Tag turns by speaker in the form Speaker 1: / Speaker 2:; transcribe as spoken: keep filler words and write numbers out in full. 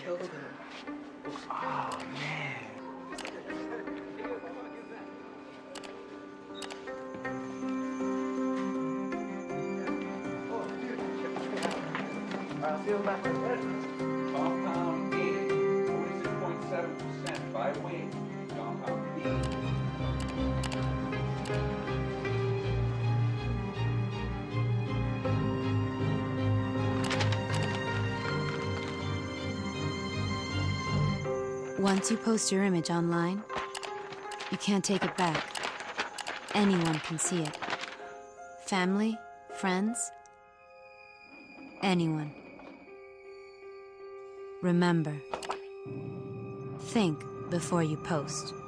Speaker 1: Oh, man. I'll see you back.
Speaker 2: Compound A, forty-six point seven percent by weight. Compound B.
Speaker 3: Once you post your image online, you can't take it back. Anyone can see it. Family, friends, anyone. Remember, think before you post.